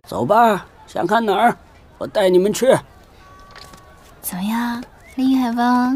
走吧，想看哪儿，我带你们去。 怎么样，厉害吧？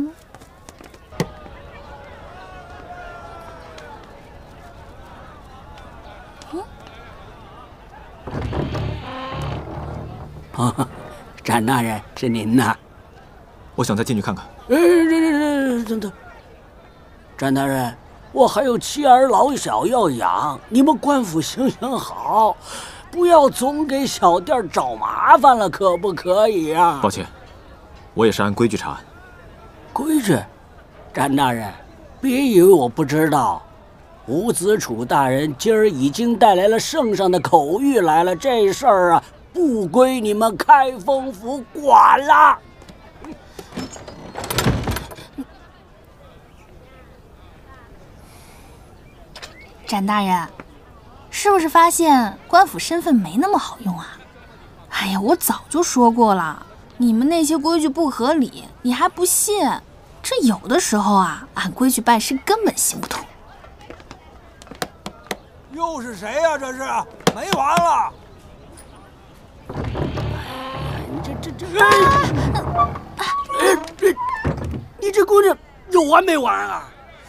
哦，展大人，是您呐！ 我想再进去看看。 等等，展大人，我还有妻儿老小要养，你们官府行好，不要总给小店找麻烦了，可不可以啊？ 抱歉，我也是按规矩查案。 规矩，展大人，别以为我不知道。伍子楚大人今儿已经带来了圣上的口谕来了，这事儿啊，不归你们开封府管了。 展大人，是不是发现官府身份没那么好用啊？哎呀，我早就说过了，你们那些规矩不合理，你还不信？这有的时候啊，按规矩办事根本行不通。 又是谁呀？这是没完了！ 你这姑娘有完没完啊？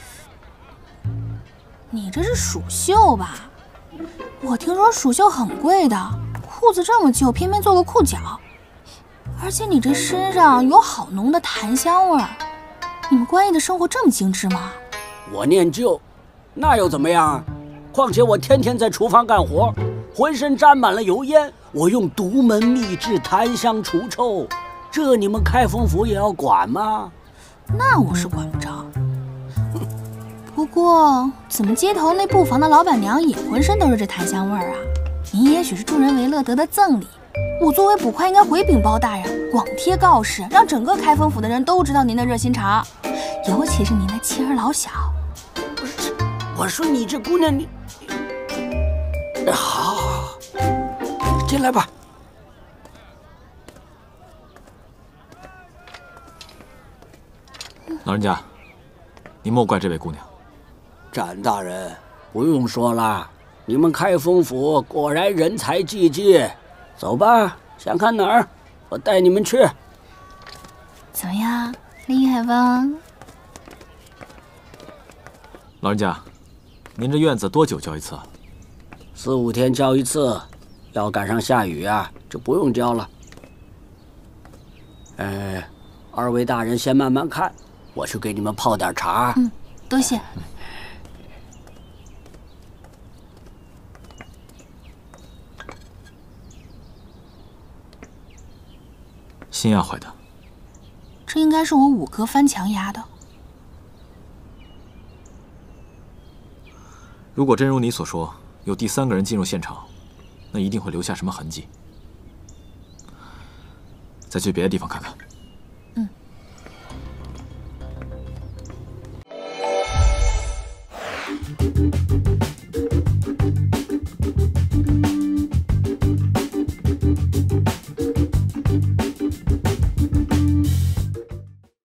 你这是蜀绣吧？我听说蜀绣很贵的，裤子这么旧，偏偏做个裤脚，而且你这身上有好浓的檀香味儿。你们官役的生活这么精致吗？ 我念旧，那又怎么样啊？况且我天天在厨房干活，浑身沾满了油烟，我用独门秘制檀香除臭，这你们开封府也要管吗？ 那我是管不着。不过，怎么街头那布房的老板娘也浑身都是这檀香味儿啊？您也许是助人为乐得的赠礼。我作为捕快，应该回禀包大人，广贴告示，让整个开封府的人都知道您的热心肠，尤其是您的妻儿老小。 不是，我说你这姑娘，你好，进来吧。 老人家，您莫怪这位姑娘。 展大人，不用说了，你们开封府果然人才济济。走吧，想看哪儿，我带你们去。 怎么样，厉害吧？ 老人家，您这院子多久浇一次啊 ？4、5天浇一次，要赶上下雨啊，这不用浇了。二位大人先慢慢看，我去给你们泡点茶。 多谢。 新压坏的， 这应该是我五哥翻墙压的。 如果真如你所说，有第3个人进入现场，那一定会留下什么痕迹。再去别的地方看看。